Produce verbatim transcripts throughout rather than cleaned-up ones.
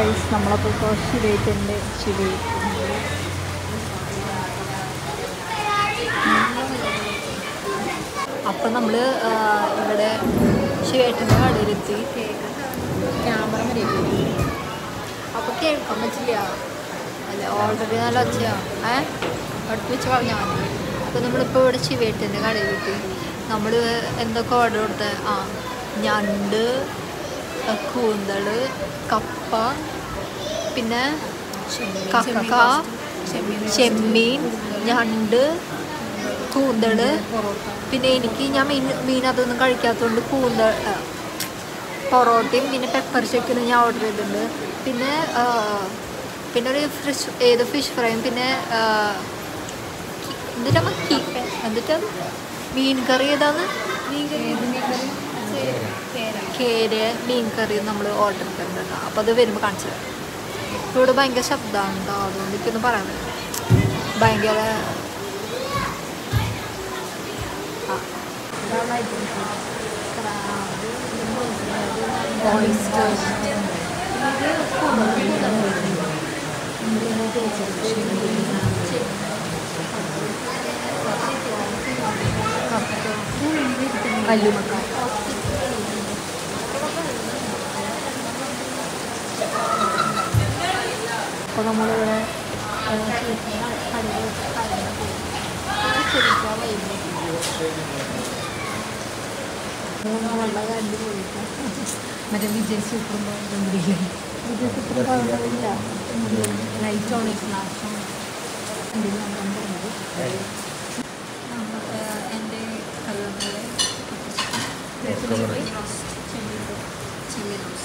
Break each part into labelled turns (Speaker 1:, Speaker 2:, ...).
Speaker 1: Guys നമ്മളപ്പോൾ ഇപ്പോൾ ശിവേറ്റിൻ്റെ ശിവേറ്റിൻ്റെ അപ്പം നമ്മൾ ഇവിടെ ശിവേറ്റിൻ്റെ കടയിലെത്തി. ക്യാമറ വരെ അപ്പോൾ കേൾക്കാൻ പറ്റില്ല അല്ല, ഓൾറെഡി നല്ല ഒച്ചയാണ്. ഏഹ് അടുത്ത് വെച്ച് പറഞ്ഞാൽ മതി. അപ്പോൾ നമ്മളിപ്പോൾ ഇവിടെ ശിവേറ്റിൻ്റെ കടയിലെത്തി. നമ്മൾ എന്തൊക്കെ ഓർഡർ കൊടുത്ത ആ ഞണ്ട്, കൂന്തൾ, കപ്പ, പിന്നെ കക്ക, ചെമ്മീൻ, ഞണ്ട്, കൂന്തൾ. പിന്നെ എനിക്ക് ഞാൻ മീൻ മീൻ അതൊന്നും കഴിക്കാത്തതുകൊണ്ട് കൂന്തൾ, പൊറോട്ടയും പിന്നെ പെപ്പർ ചിക്കനും ഞാൻ ഓർഡർ ചെയ്തിട്ടുണ്ട്. പിന്നെ പിന്നെ ഒരു ഫിഷ് ഏത് ഫിഷ് ഫ്രൈയും പിന്നെ എന്നിട്ടാ മക്കി എന്നിട്ട് മീൻ കറി ഏതാണ് കേര മീൻ കറി നമ്മൾ ഓർഡർ ചെയ്തിട്ടുണ്ട്. അപ്പോൾ അത് വരുമ്പോൾ കാണിച്ചു തരാം. ഇവിടെ ഭയങ്കര ശബ്ദമാണ് കേട്ടോ, അതുകൊണ്ട് എനിക്കൊന്നും പറയാൻ പറ്റില്ല. ഭയങ്കര കല്ലുമക്ക. അപ്പോൾ നമ്മളിവിടെ മറ്റേ Vijay super Vijay super light on flash എൻ്റെ കല്ലുമല്ലേ ചില്ലി റോസ്റ്റ്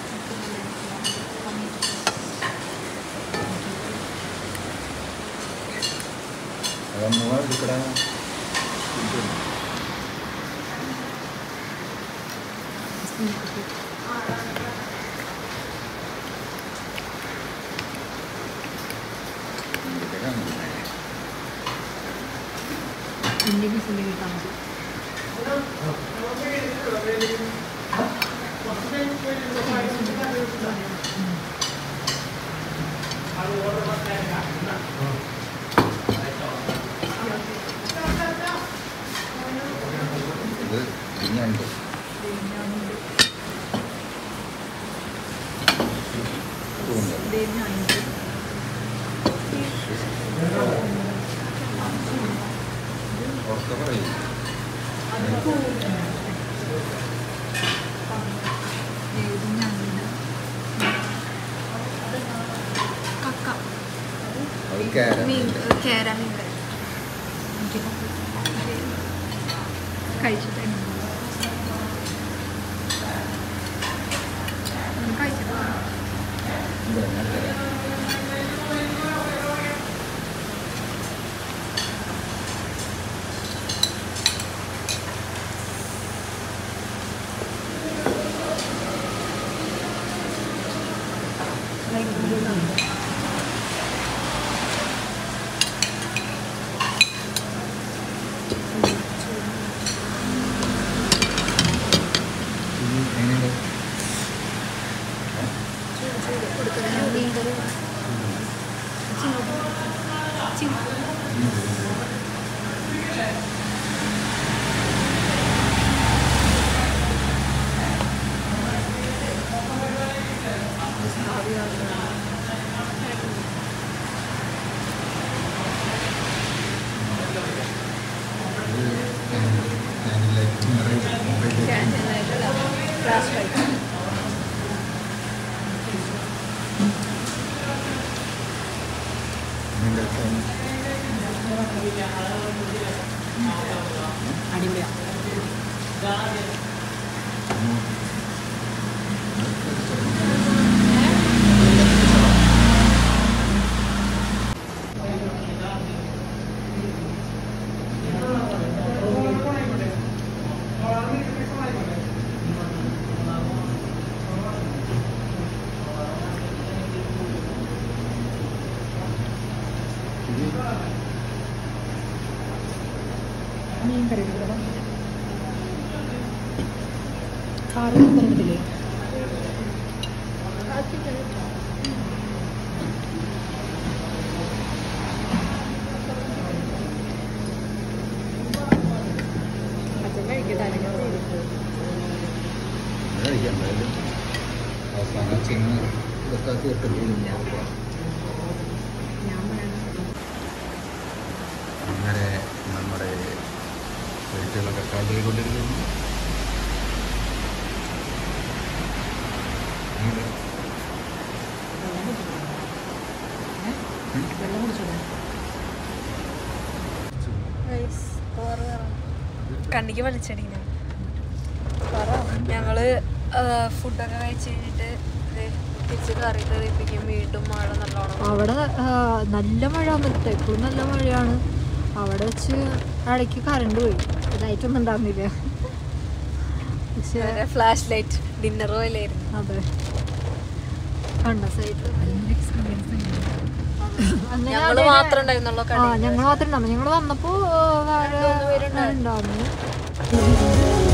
Speaker 1: ഇന്ത്യ ബീസിൻ്റെ കിട്ടാൻ മതി. കേര മീൻ കഴിച്ചിട്ട് അടിപൊളിയാണ്. മീൻ കറി കാറ്
Speaker 2: കഴിക്കാം എന്തായാലും അവസാനം ചിങ്ങ് ഇതൊക്കെ തീർത്തില്ല. അങ്ങനെ നമ്മുടെ വെയിറ്റുകളൊക്കെ കാട്ടിക്കൊണ്ടിരിക്കുന്നു.
Speaker 1: കണ്ണിക്ക് വലിച്ചടിക്കണം. ഞങ്ങള് ഫുഡൊക്കെ കഴിച്ച് കഴിഞ്ഞിട്ട് തിരിച്ച് കറി കറിപ്പിക്കും. വീണ്ടും മഴ നല്ലോണം. അവിടെ നല്ല മഴ വന്നിട്ട് എപ്പോഴും നല്ല മഴയാണ്. അവിടെ വെച്ച് ഇടയ്ക്ക് കറണ്ട് പോയി. ലൈറ്റൊന്നും ഉണ്ടായിരുന്നില്ല. പക്ഷേ ഫ്ലാഷ് ലൈറ്റ് ഡിന്നർ പോലെയായിരുന്നു. അതെ കണ്ട സൈഡ് ഞങ്ങള് മാത്രം ഉണ്ടായിരുന്നുള്ളൂ. ആ ഞങ്ങൾ മാത്രം ഉണ്ടായിരുന്നു. ഞങ്ങൾ വന്നപ്പോ ഉണ്ടായിരുന്നു.